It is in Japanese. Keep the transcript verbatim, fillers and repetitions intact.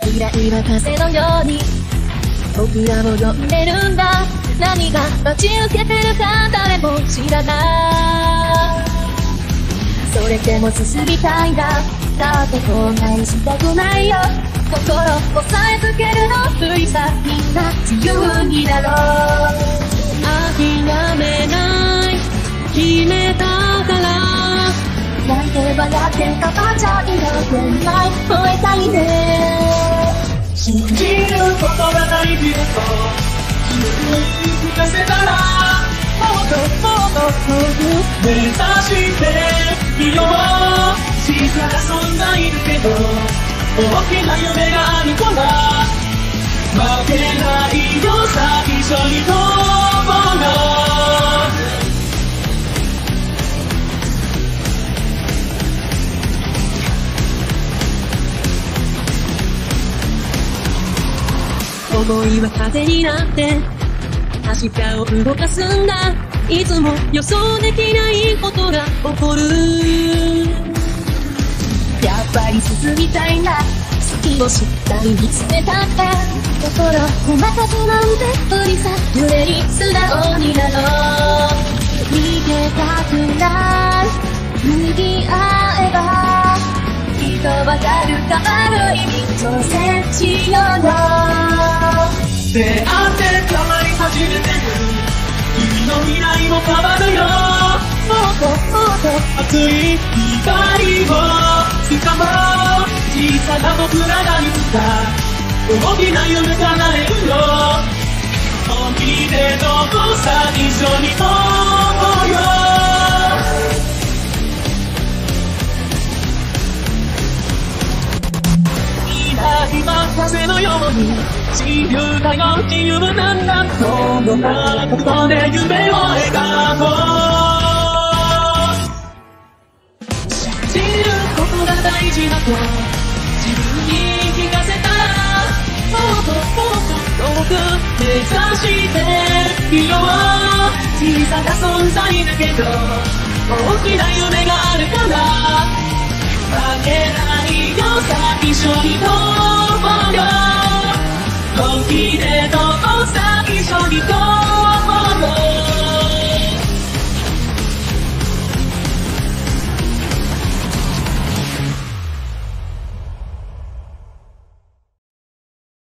未来は風のように僕らを呼んでるんだ。何が待ち受けてるか誰も知らない。それでも進みたいんだ。だって後悔したくないよ。心押さえつけるの無理さ。みんな自由になろう。諦めない決めたから泣いて笑ってかばちゃいの全体燃えたいね。 信じることが大事だと自分に言い聞かせたらもっともっと遠く目指してみよう。小さな存在だけど大きな夢があるから負けないよさ一緒に飛ぼうよ。 思いは風になって明日を動かすんだ。いつも予想できないことが起こる。やっぱり進みたいんだ。月をしっかり見つめたって心細かくなんて無理さ。揺れに素直になろう。逃げたくない脱ぎ合えば人はやるかある意味挑戦しようよ。 出会って変わり始めてる君の未来も変わるよ。もっともっと熱い光を掴もう。小さな僕らがいつか大きな夢叶えるよ。本気でどこさ一緒に飛ぼうよ。今風のように自由だよ自由なんだ。この中で夢を描こう。信じることが大事だと自分に言い聞かせたらもっともっと遠く目指してみよう。小さな存在だけど大きな夢があるから負けないよさ一緒に飛ぼうよ。本気でどこさ一緒に飛ぼうよ。